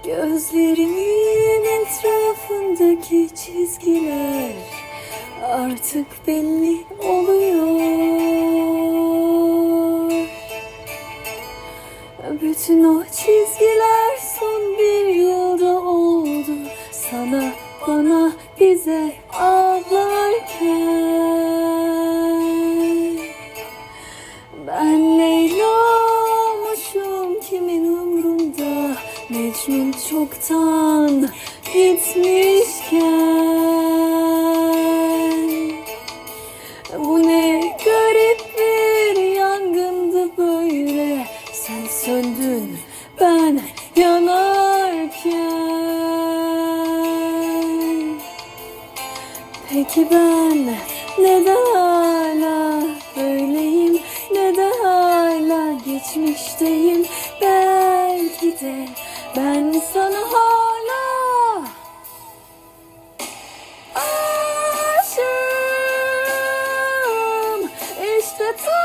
Gözlerimin etrafındaki çizgiler artık belli oluyor. Bütün o çizgiler son bir yılda oldu. Sana, bana, bize ağlarken. Ben Leyla'mışım, kimin umrunda? Mecnun çoktan gitmişken. Bu ne garip bir yangındı böyle. Sen söndün, ben yanarken. Peki ben neden hala böyleyim? Neden hala geçmişteyim? Belki de ben sana hala aşığım. İşte